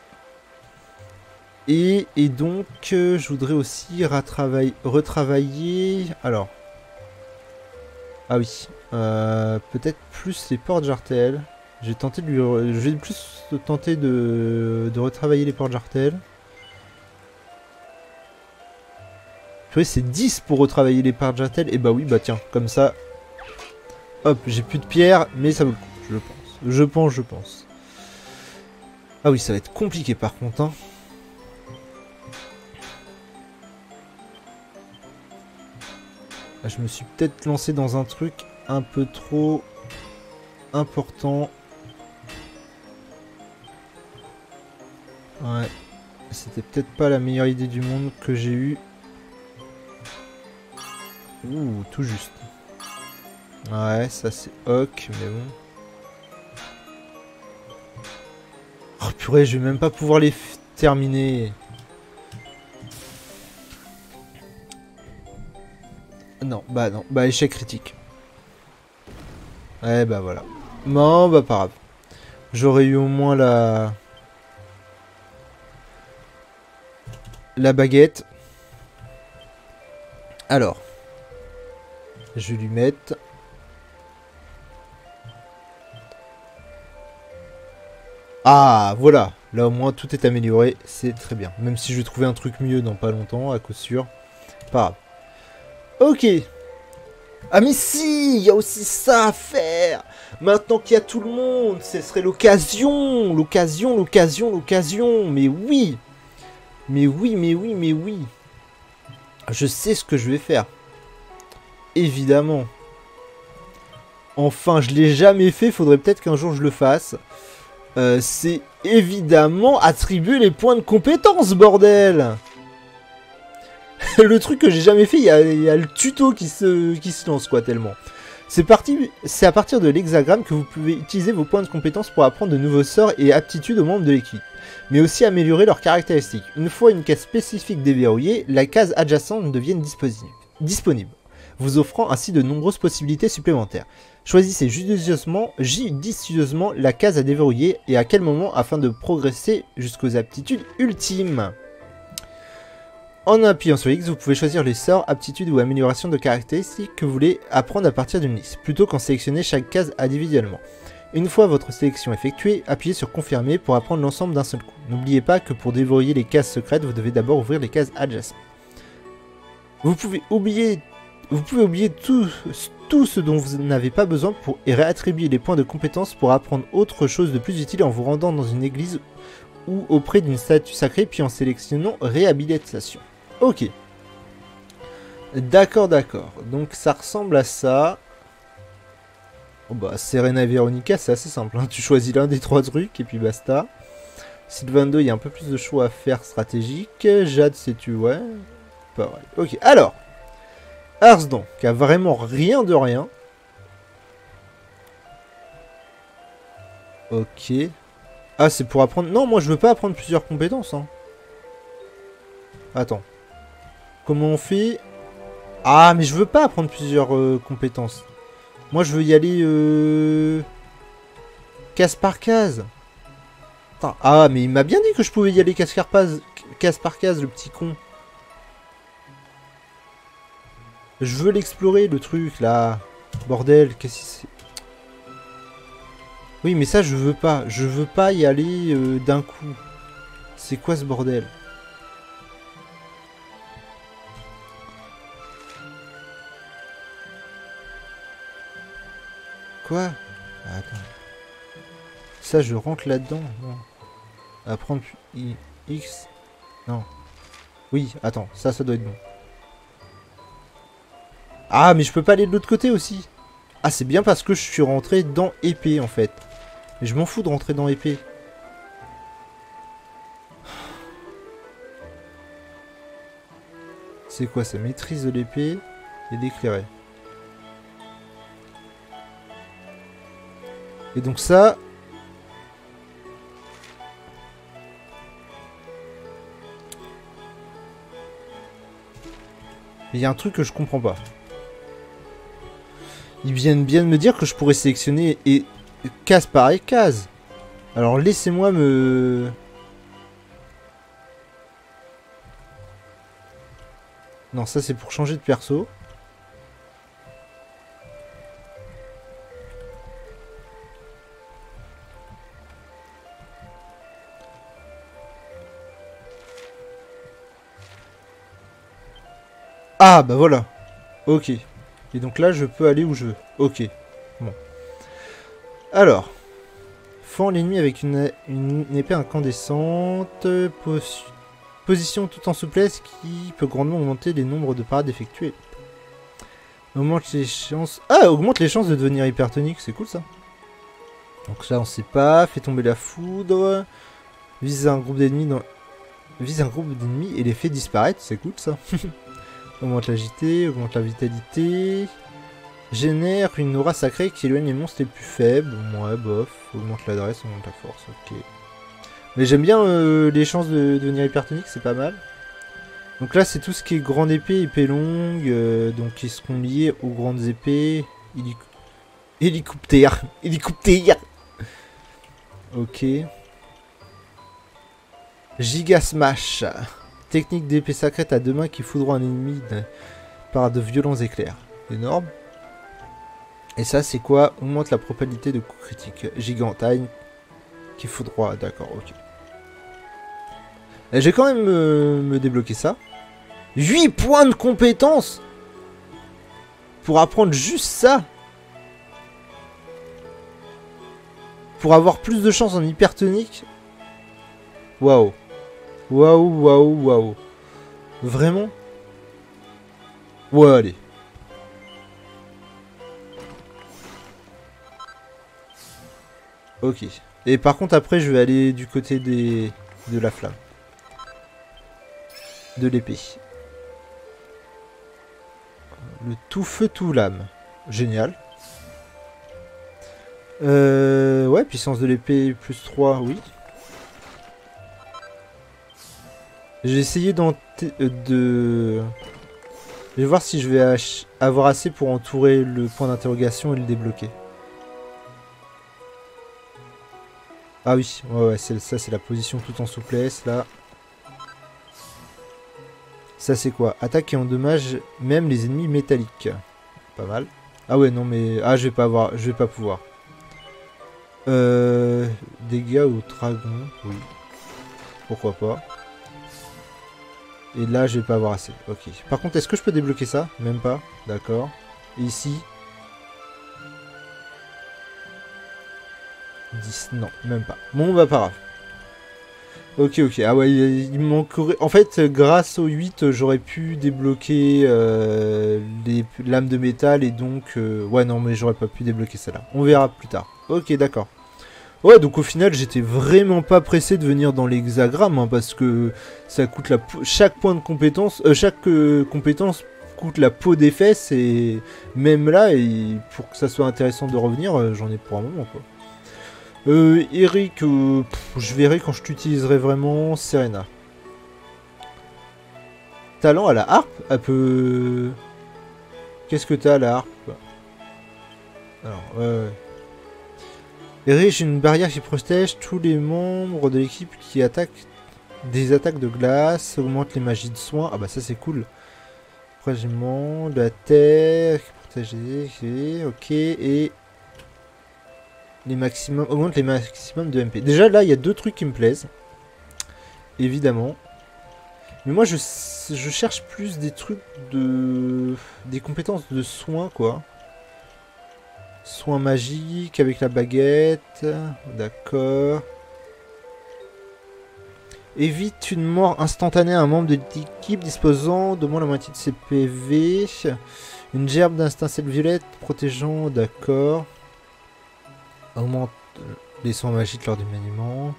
Speaker 1: Et, et donc, euh, je voudrais aussi retravailler... Alors... Ah oui. Euh, Peut-être plus les porte-jartelles. J'ai tenté de lui... Je vais plus tenter de, de retravailler les porte-jartelles. C'est dix pour retravailler les porte-jartelles. Et bah oui, bah tiens, comme ça... Hop, j'ai plus de pierre, mais ça vaut le coup, je pense. Je pense, je pense. Ah oui, ça va être compliqué par contre, hein. Je me suis peut-être lancé dans un truc un peu trop important. Ouais. C'était peut-être pas la meilleure idée du monde que j'ai eue. Ouh, tout juste. Ouais, ça c'est ok, mais bon. Oh purée, je vais même pas pouvoir les terminer. Non, bah non, bah échec critique. Eh bah voilà. Non, bah pas grave. J'aurais eu au moins la... La baguette. Alors. Je vais lui mettre... Ah, voilà. Là, au moins, tout est amélioré. C'est très bien. Même si je vais trouver un truc mieux dans pas longtemps, à coup sûr. Pas grave. Ok. Ah, mais si, il y a aussi ça à faire. Maintenant qu'il y a tout le monde, ce serait l'occasion. L'occasion, l'occasion, l'occasion. Mais oui. Mais oui, mais oui, mais oui. Je sais ce que je vais faire. Évidemment. Enfin, je l'ai jamais fait. Faudrait peut-être qu'un jour je le fasse. Euh, c'est évidemment attribuer les points de compétence, bordel. Le truc que j'ai jamais fait, il y, y a le tuto qui se, qui se lance, quoi, tellement. C'est parti, c'est à partir de l'hexagramme que vous pouvez utiliser vos points de compétence pour apprendre de nouveaux sorts et aptitudes aux membres de l'équipe, mais aussi améliorer leurs caractéristiques. Une fois une case spécifique déverrouillée, la case adjacente devient disponible, vous offrant ainsi de nombreuses possibilités supplémentaires. Choisissez judicieusement, judicieusement la case à déverrouiller et à quel moment afin de progresser jusqu'aux aptitudes ultimes. En appuyant sur X, vous pouvez choisir les sorts, aptitudes ou améliorations de caractéristiques que vous voulez apprendre à partir d'une liste, plutôt qu'en sélectionner chaque case individuellement. Une fois votre sélection effectuée, appuyez sur confirmer pour apprendre l'ensemble d'un seul coup. N'oubliez pas que pour déverrouiller les cases secrètes, vous devez d'abord ouvrir les cases adjacentes. Vous pouvez oublier Vous pouvez oublier tout, tout ce dont vous n'avez pas besoin pour, et réattribuer les points de compétence pour apprendre autre chose de plus utile en vous rendant dans une église ou auprès d'une statue sacrée puis en sélectionnant réhabilitation. Ok. D'accord, d'accord. Donc ça ressemble à ça. Oh bah Serena et Veronica c'est assez simple. Hein. Tu choisis l'un des trois trucs et puis basta. Sylvain deux il y a un peu plus de choix à faire stratégique. Jade c'est tu ouais. Pareil. Ok, alors. Arsdan, qui a vraiment rien de rien. Ok. Ah, c'est pour apprendre... Non, moi, je veux pas apprendre plusieurs compétences. Hein. Attends. Comment on fait? Ah, mais je veux pas apprendre plusieurs euh, compétences. Moi, je veux y aller... Euh... Case par case. Attends. Ah, mais il m'a bien dit que je pouvais y aller case par case, case par case, le petit con. Je veux l'explorer, le truc, là. Bordel, qu'est-ce que c'est? Oui, mais ça, je veux pas. Je veux pas y aller euh, d'un coup. C'est quoi ce bordel? Quoi? Ah, attends. Ça, je rentre là-dedans. Apprendre X. Non. Oui, attends. Ça, ça doit être bon. Ah, mais je peux pas aller de l'autre côté aussi. Ah, c'est bien parce que je suis rentré dans épée, en fait. Mais je m'en fous de rentrer dans épée. C'est quoi ça? Maîtrise de l'épée et d'éclairer. Et donc ça... Il y a un truc que je comprends pas. Ils viennent bien de me dire que je pourrais sélectionner et case par case. Alors laissez-moi me... Non, ça c'est pour changer de perso. Ah bah voilà. Ok. Et donc là je peux aller où je veux. Ok. Bon. Alors. Fend l'ennemi avec une, une épée incandescente. Pos position tout en souplesse qui peut grandement augmenter les nombres de parades effectuées. Augmente les chances... Ah, augmente les chances de devenir hypertonique. C'est cool ça. Donc là on sait pas. Fait tomber la foudre. Vise un groupe d'ennemis dans... Vise un groupe d'ennemis et les fait disparaître. C'est cool ça. Augmente l'agilité, augmente la vitalité. Génère une aura sacrée qui éloigne les monstres les plus faibles. Ouais, bof. Augmente l'adresse, augmente la force. Ok. Mais j'aime bien euh, les chances de, de devenir hypertonique, c'est pas mal. Donc là, c'est tout ce qui est grande épée, épée longue, euh, donc qui seront liés aux grandes épées. Hélic hélicoptère. Hélicoptère. Ok. Giga Smash. Technique d'épée sacrée à deux mains qui foudroie un ennemi par de violents éclairs. Énorme. Et ça, c'est quoi? Augmente la probabilité de coup critique. Gigantine qui foudroie. D'accord, ok. Et j'ai quand même euh, me débloquer ça. huit points de compétence pour apprendre juste ça. Pour avoir plus de chance en hypertonique. Waouh. Waouh, waouh, waouh. Vraiment? Ouais, allez. Ok. Et par contre, après, je vais aller du côté des... de la flamme. De l'épée. Le tout feu, tout lame. Génial. Euh... Ouais, puissance de l'épée, plus trois, oui. J'ai essayé d'en... de... Je vais voir si je vais avoir assez pour entourer le point d'interrogation et le débloquer. Ah oui, ouais, ouais, ça c'est la position tout en souplesse, là. Ça c'est quoi? Attaque et endommage même les ennemis métalliques. Pas mal. Ah ouais, non mais... Ah, je vais pas avoir... Je vais pas pouvoir. Euh... Dégâts au dragon, oui. Pourquoi pas. Et là, je vais pas avoir assez. Ok. Par contre, est-ce que je peux débloquer ça? Même pas. D'accord. Et ici... dix, non, même pas. Bon, bah, pas grave. Ok, ok. Ah ouais, il, il me manquerait... En fait, grâce au huit, j'aurais pu débloquer euh, les lames de métal et donc... Euh... Ouais, non, mais j'aurais pas pu débloquer celle-là. On verra plus tard. Ok, d'accord. Ouais, donc au final, j'étais vraiment pas pressé de venir dans l'hexagramme, hein, parce que ça coûte la... Chaque point de compétence... Euh, chaque euh, compétence coûte la peau des fesses, et même là, et pour que ça soit intéressant de revenir, euh, j'en ai pour un moment, quoi. Euh, Eric, euh, pff, je verrai quand je t'utiliserai vraiment. Serena. Talent à la harpe? Elle peut... Qu'est-ce que t'as à la harpe? Alors, ouais, ouais. Eric, une barrière qui protège tous les membres de l'équipe qui attaquent des attaques de glace, augmente les magies de soins. Ah bah ça c'est cool. Régiment de la terre, qui protège les... Ok, et... Les maximums, augmente les maximums de M P. Déjà là, il y a deux trucs qui me plaisent. Évidemment. Mais moi, je, je cherche plus des trucs de... Des compétences de soins, quoi. Soins magiques avec la baguette. D'accord. Évite une mort instantanée à un membre de l'équipe disposant d'au moins la moitié de ses P V. Une gerbe d'instincelle violette protégeant, d'accord. Augmente les soins magiques lors du maniement.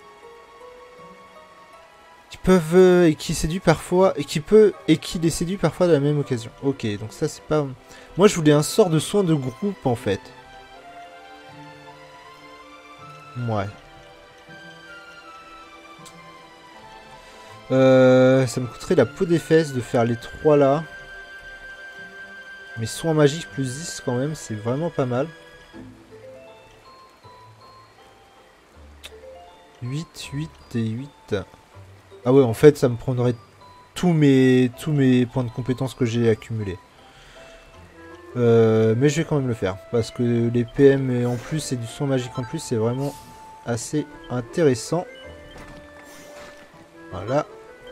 Speaker 1: Qui peuvent euh, et qui séduit parfois et qui peut et qui les séduit parfois de la même occasion. Ok, donc ça c'est pas. Moi je voulais un sort de soin de groupe en fait. Ouais. Euh, ça me coûterait la peau des fesses de faire les trois là. Mais soins magiques plus dix quand même, c'est vraiment pas mal. huit, huit et huit. Ah ouais, en fait, ça me prendrait tous mes, tous mes points de compétences que j'ai accumulés. Euh, mais je vais quand même le faire. Parce que les P M et en plus et du son magique en plus, c'est vraiment assez intéressant. Voilà.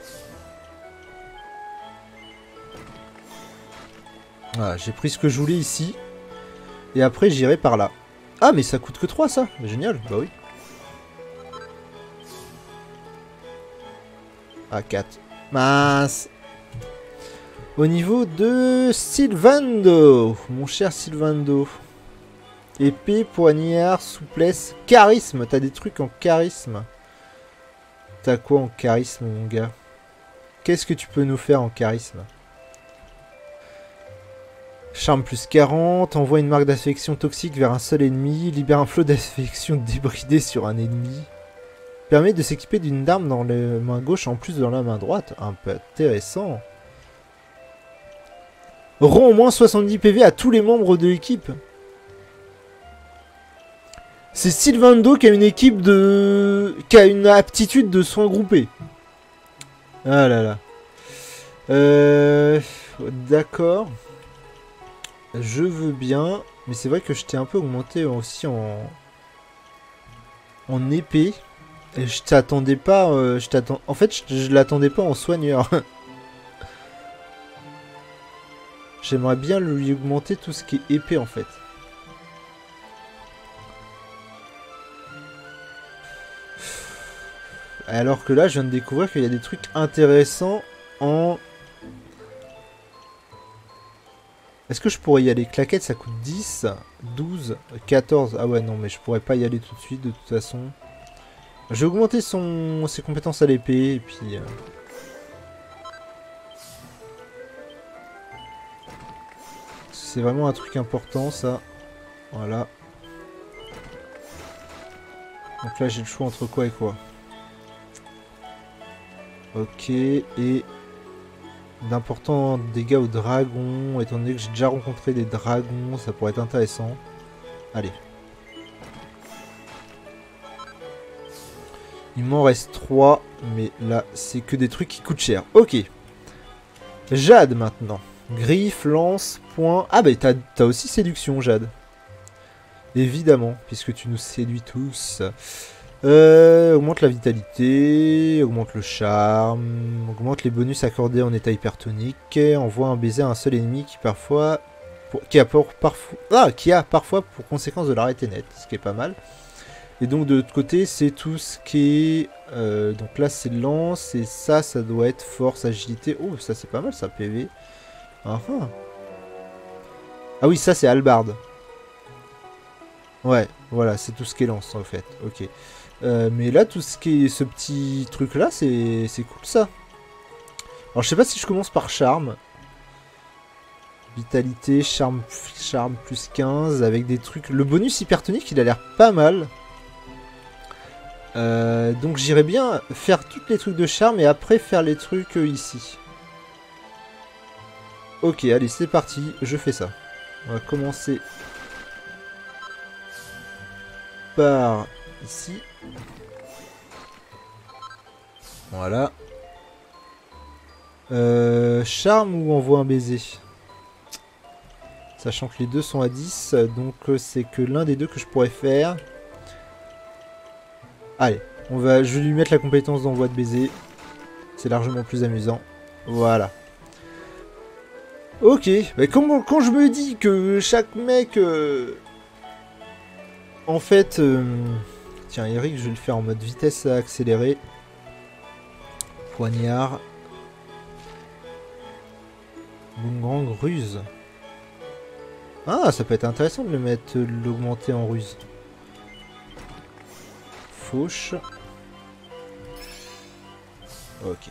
Speaker 1: Voilà, j'ai pris ce que je voulais ici. Et après, j'irai par là. Ah, mais ça coûte que trois, ça. Génial, bah oui. Ah, quatre. Mince. Au niveau de Sylvando. Mon cher Sylvando. Épée, poignard, souplesse, charisme. T'as des trucs en charisme. T'as quoi en charisme, mon gars? Qu'est-ce que tu peux nous faire en charisme? Charme plus quarante. Envoie une marque d'affection toxique vers un seul ennemi. Libère un flot d'affection débridé sur un ennemi. Permet de s'équiper d'une arme dans la main gauche en plus dans la main droite. Un peu intéressant. Rend au moins soixante-dix P V à tous les membres de l'équipe. C'est Sylvando qui a une équipe de... qui a une aptitude de soins groupés. Ah là là. Euh... D'accord. Je veux bien. Mais c'est vrai que je t'ai un peu augmenté aussi en... en épée. Et je t'attendais pas... Euh, je t'attends... En fait, je, je l'attendais pas en soigneur. J'aimerais bien lui augmenter tout ce qui est épée en fait. Alors que là, je viens de découvrir qu'il y a des trucs intéressants en... Est-ce que je pourrais y aller? Claquette, ça coûte dix, douze, quatorze. Ah ouais, non, mais je pourrais pas y aller tout de suite, de toute façon. Je vais augmenter son... ses compétences à l'épée, et puis... Euh... C'est vraiment un truc important, ça. Voilà. Donc là, j'ai le choix entre quoi et quoi. Ok, et... d'importants dégâts aux dragons. Étant donné que j'ai déjà rencontré des dragons, ça pourrait être intéressant. Allez. Il m'en reste trois, mais là, c'est que des trucs qui coûtent cher. Ok. Jade, maintenant. Griffe, lance, point... Ah bah t'as t'as aussi séduction, Jade. Évidemment, puisque tu nous séduis tous. Euh, augmente la vitalité, augmente le charme, augmente les bonus accordés en état hypertonique, envoie un baiser à un seul ennemi qui parfois... Pour, qui, a pour, parfois ah, qui a parfois pour conséquence de l'arrêter net, ce qui est pas mal. Et donc de l'autre côté, c'est tout ce qui est... Euh, donc là, c'est lance, et ça, ça doit être force, agilité. Oh, ça c'est pas mal, ça, P V. Ah, ah. Ah oui, ça c'est hallebarde. Ouais, voilà, c'est tout ce qui est lance en fait. Ok. Euh, mais là, tout ce qui est ce petit truc là, c'est cool ça. Alors je sais pas si je commence par charme. Vitalité, charme, charme plus quinze avec des trucs. Le bonus hypertonique, il a l'air pas mal. Euh, donc j'irais bien faire tous les trucs de charme et après faire les trucs euh, ici. Ok, allez, c'est parti, je fais ça. On va commencer par ici. Voilà. Euh, charme ou envoie un baiser? Sachant que les deux sont à dix, donc c'est que l'un des deux que je pourrais faire. Allez, on va, je vais lui mettre la compétence d'envoi de baiser. C'est largement plus amusant. Voilà. Ok, mais quand, quand je me dis que chaque mec... Euh, en fait... Euh, tiens, Eric, je vais le faire en mode vitesse accélérée. Poignard. Boomerang, ruse. Ah, ça peut être intéressant de le mettre, de l'augmenter en ruse. Fauche. Ok.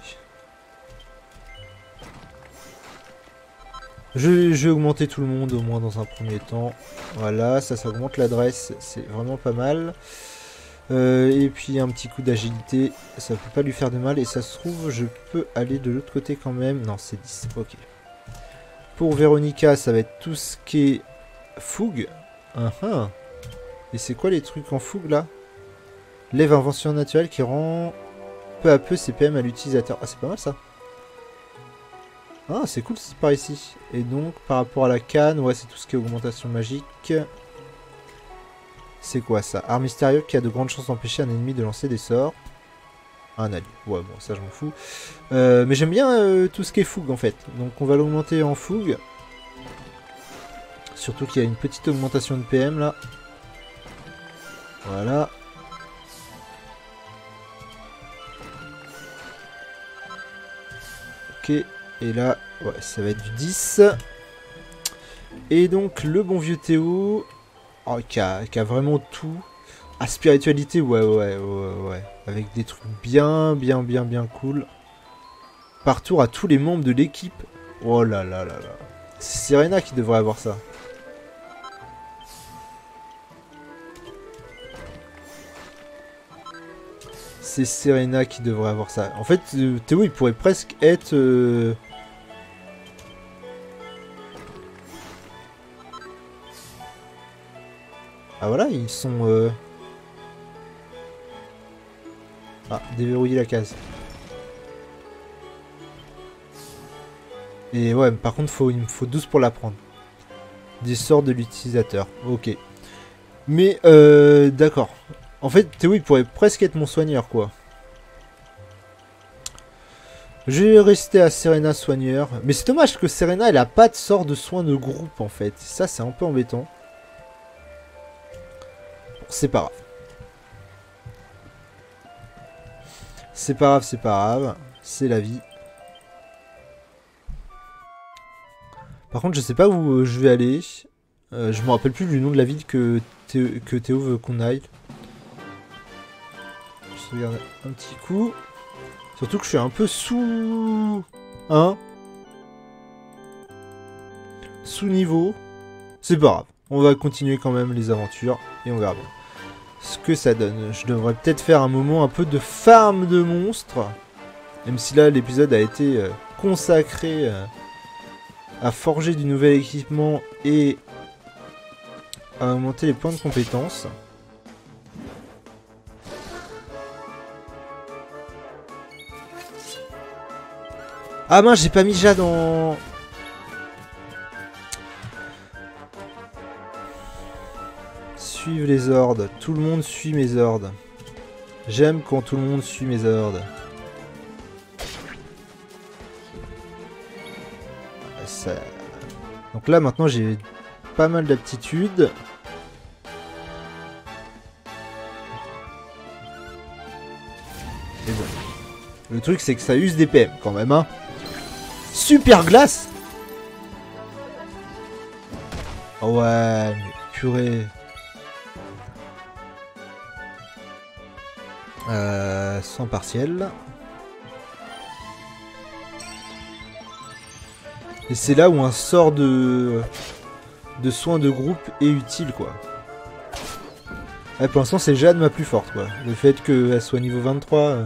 Speaker 1: Je, je vais augmenter tout le monde au moins dans un premier temps. Voilà, ça, ça augmente l'adresse, c'est vraiment pas mal. Euh, et puis un petit coup d'agilité, ça peut pas lui faire de mal. Et ça se trouve, je peux aller de l'autre côté quand même. Non, c'est dix, ok. Pour Véronica, ça va être tout ce qui est fougue. Uh -huh. Et c'est quoi les trucs en fougue là? Lève invention naturelle qui rend peu à peu C P M à l'utilisateur. Ah, c'est pas mal ça. Ah, c'est cool c'est par ici. Et donc, par rapport à la canne, ouais, c'est tout ce qui est augmentation magique. C'est quoi ça? Arme mystérieuse qui a de grandes chances d'empêcher un ennemi de lancer des sorts. Un allié. Ouais, bon, ça je m'en fous. Euh, mais j'aime bien euh, tout ce qui est fougue en fait. Donc on va l'augmenter en fougue. Surtout qu'il y a une petite augmentation de P M là. Voilà. Ok. Et là, ouais, ça va être du dix. Et donc le bon vieux Théo. Oh, qui a, qui a vraiment tout. Ah, spiritualité, ouais, ouais, ouais, ouais. Avec des trucs bien, bien, bien, bien cool. Par tour à tous les membres de l'équipe. Oh là là là là. C'est Serena qui devrait avoir ça. c'est Serena qui devrait avoir ça. En fait, euh, Théo, il pourrait presque être... Euh... Ah voilà, ils sont... Euh... Ah, déverrouiller la case. Et ouais, par contre, faut, il me faut douze pour la prendre. Des sorts de l'utilisateur. Ok. Mais, euh, d'accord. En fait, Théo, il pourrait presque être mon soigneur, quoi. Je vais rester à Serena soigneur. Mais c'est dommage que Serena, elle a pas de sort de soin de groupe, en fait. Ça, c'est un peu embêtant. C'est pas grave. C'est pas grave, c'est pas grave. C'est la vie. Par contre, je sais pas où euh, je vais aller. Euh, je me rappelle plus du nom de la ville que Théo, que Théo veut qu'on aille. Je regarde un petit coup. Surtout que je suis un peu sous... Hein Sous niveau. C'est pas grave. On va continuer quand même les aventures. Et on verra bien ce que ça donne. Je devrais peut-être faire un moment un peu de farm de monstres. Même si là, l'épisode a été euh, consacré... Euh, à forger du nouvel équipement et à augmenter les points de compétences. Ah mince, j'ai pas mis Jade en... Suivre les ordres. Tout le monde suit mes ordres. J'aime quand tout le monde suit mes ordres. Ça... Donc là maintenant j'ai pas mal d'aptitudes. Et bon. Le truc c'est que ça use des P M quand même, hein. Super glace. Oh ouais, mais purée. Euh, sans partiel. Et c'est là où un sort de de soin de groupe est utile, quoi. Ouais, pour l'instant, c'est Jade ma plus forte, quoi. Le fait qu'elle soit niveau vingt-trois... Euh...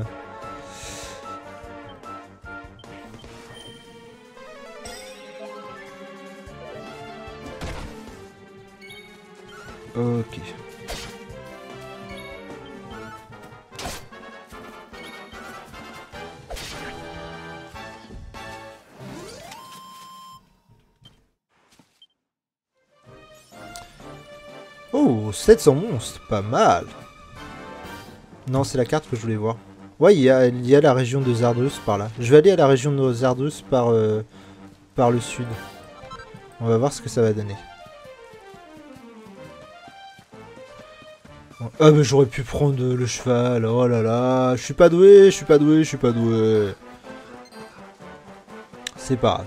Speaker 1: Ok. Oh, sept cents monstres, pas mal. Non, c'est la carte que je voulais voir. Ouais, il y a, il y a la région de Zardrus par là. Je vais aller à la région de Zardrus par, euh, par le sud. On va voir ce que ça va donner. Ah mais j'aurais pu prendre le cheval, oh là là, je suis pas doué, je suis pas doué, je suis pas doué. C'est pas grave.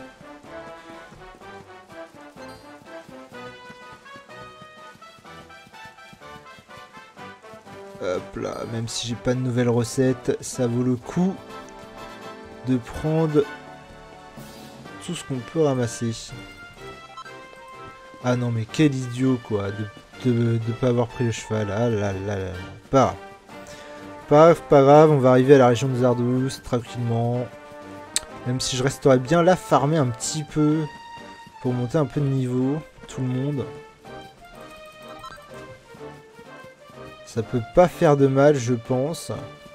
Speaker 1: Hop là, même si j'ai pas de nouvelles recettes, ça vaut le coup de prendre tout ce qu'on peut ramasser. Ah non mais quel idiot quoi, de de, de pas avoir pris le cheval. Ah là là là, pas grave. Pas grave, pas grave, on va arriver à la région de Zardrus tranquillement. Même si je resterai bien là, farmer un petit peu pour monter un peu de niveau, tout le monde. Ça peut pas faire de mal, je pense.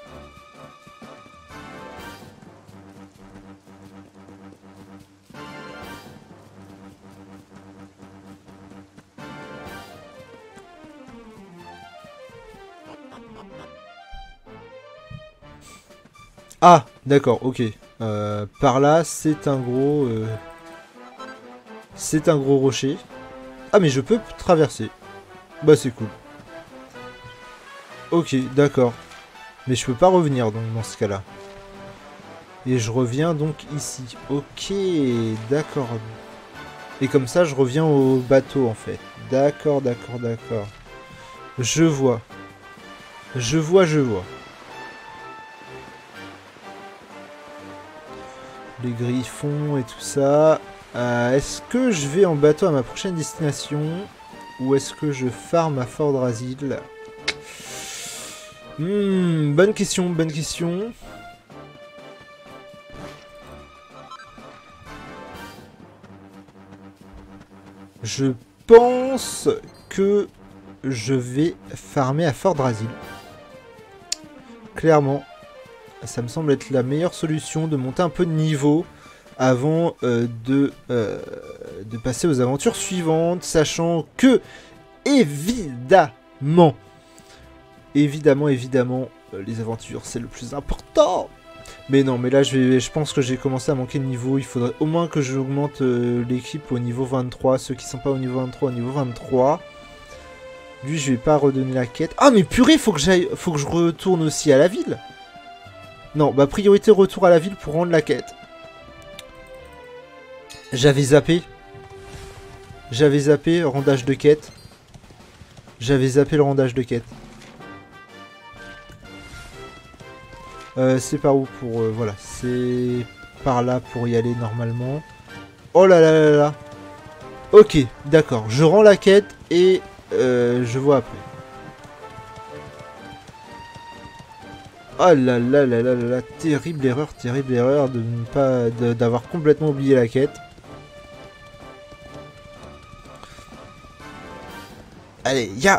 Speaker 1: Ah, d'accord, ok. Euh, par là, c'est un gros... Euh... C'est un gros rocher. Ah, mais je peux traverser. Bah, c'est cool. Ok, d'accord. Mais je peux pas revenir donc dans ce cas-là. Et je reviens donc ici. Ok, d'accord. Et comme ça, je reviens au bateau en fait. D'accord, d'accord, d'accord. Je vois. Je vois, je vois. Les griffons et tout ça. Euh, est-ce que je vais en bateau à ma prochaine destination? Ou est-ce que je farm à Fort Drasil? Hmm, bonne question, bonne question. Je pense que je vais farmer à Fort Drasil. Clairement, ça me semble être la meilleure solution de monter un peu de niveau avant euh, de, euh, de passer aux aventures suivantes, sachant que, évidemment, évidemment, évidemment, euh, les aventures, c'est le plus important. Mais non, mais là, je, vais, je pense que j'ai commencé à manquer de niveau. Il faudrait au moins que j'augmente euh, l'équipe au niveau vingt-trois. Ceux qui sont pas au niveau vingt-trois, au niveau vingt-trois. Lui, je vais pas redonner la quête. Ah, mais purée, faut que j'aille, faut que je retourne aussi à la ville. Non, bah priorité retour à la ville pour rendre la quête. J'avais zappé. J'avais zappé rendage de quête. J'avais zappé le rendage de quête. Euh, c'est par où pour... Euh, voilà, c'est par là pour y aller normalement. Oh là là là là. Ok, d'accord. Je rends la quête et euh, je vois après. Oh là là là là là là. Terrible erreur, terrible erreur de ne pas... d'avoir complètement oublié la quête. Allez, ya!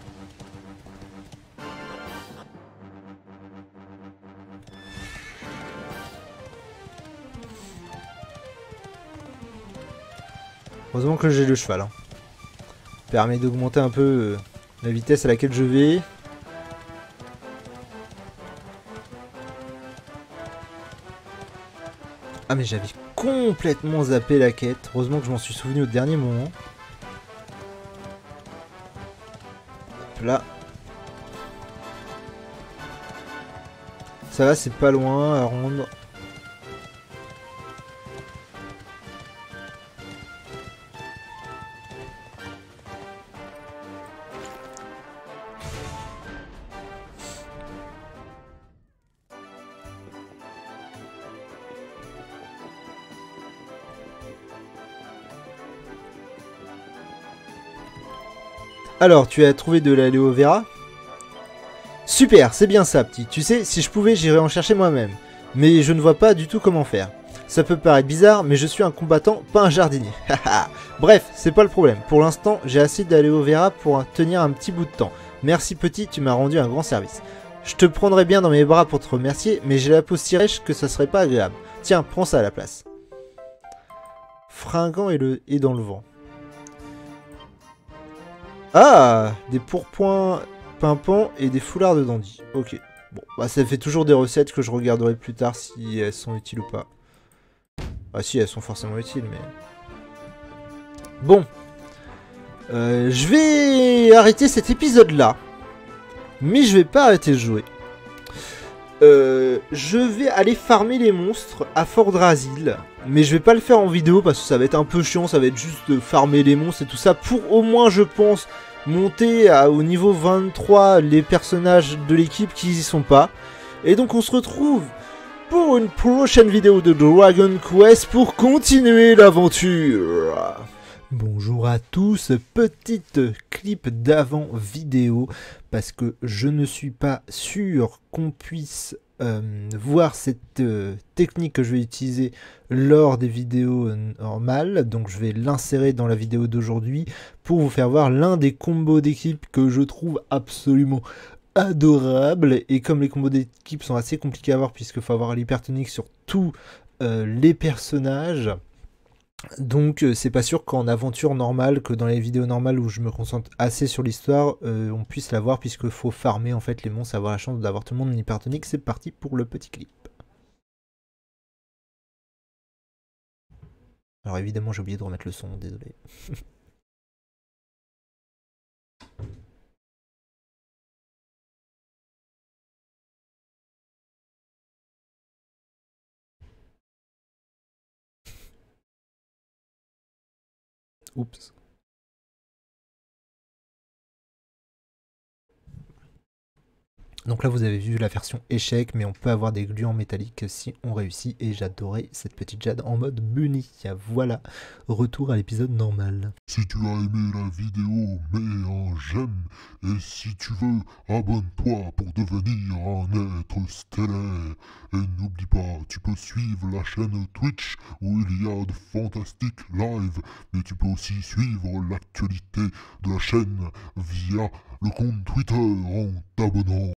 Speaker 1: Heureusement que j'ai le cheval. Hein. Permet d'augmenter un peu euh, la vitesse à laquelle je vais. Ah mais j'avais complètement zappé la quête. Heureusement que je m'en suis souvenu au dernier moment. Hop là. Ça va, c'est pas loin à rendre. Alors, tu as trouvé de l'aloe vera? Super, c'est bien ça, petit. Tu sais, si je pouvais, j'irais en chercher moi-même. Mais je ne vois pas du tout comment faire. Ça peut paraître bizarre, mais je suis un combattant, pas un jardinier. Bref, c'est pas le problème. Pour l'instant, j'ai assez d'aloe vera pour tenir un petit bout de temps. Merci petit, tu m'as rendu un grand service. Je te prendrais bien dans mes bras pour te remercier, mais j'ai la peau si rêche que ça serait pas agréable. Tiens, prends ça à la place. Fringant et, le... et dans le vent. Ah, des pourpoints pimpants et des foulards de dandy. Ok. Bon, bah ça fait toujours des recettes que je regarderai plus tard si elles sont utiles ou pas. Ah si, elles sont forcément utiles, mais... Bon. Euh, je vais arrêter cet épisode-là. Mais je vais pas arrêter de jouer. Euh, je vais aller farmer les monstres à Fort Drasil. Mais je vais pas le faire en vidéo parce que ça va être un peu chiant. Ça va être juste de farmer les monstres et tout ça. Pour au moins, je pense, monter à, au niveau vingt-trois les personnages de l'équipe qui y sont pas. Et donc on se retrouve pour une prochaine vidéo de Dragon Quest pour continuer l'aventure. Bonjour à tous, petite clip d'avant vidéo parce que je ne suis pas sûr qu'on puisse euh, voir cette euh, technique que je vais utiliser lors des vidéos normales, donc je vais l'insérer dans la vidéo d'aujourd'hui pour vous faire voir l'un des combos d'équipe que je trouve absolument adorable. Et comme les combos d'équipe sont assez compliqués à voir puisqu'il faut avoir l'hypertonique sur tous euh, les personnages, donc euh, c'est pas sûr qu'en aventure normale, que dans les vidéos normales où je me concentre assez sur l'histoire, euh, on puisse la voir puisqu'il faut farmer en fait les monstres, avoir la chance d'avoir tout le monde en hypertonique. C'est parti pour le petit clip. Alors évidemment j'ai oublié de remettre le son, désolé. Oups. Donc là vous avez vu la version échec, mais on peut avoir des gluants métalliques si on réussit, et j'adorais cette petite Jade en mode bunny. Voilà, retour à l'épisode normal.
Speaker 2: Si tu as aimé la vidéo, mets un j'aime, et si tu veux, abonne-toi pour devenir un être stellaire. Et n'oublie pas, tu peux suivre la chaîne Twitch où il y a de fantastiques lives, mais tu peux aussi suivre l'actualité de la chaîne via le compte Twitter en t'abonnant.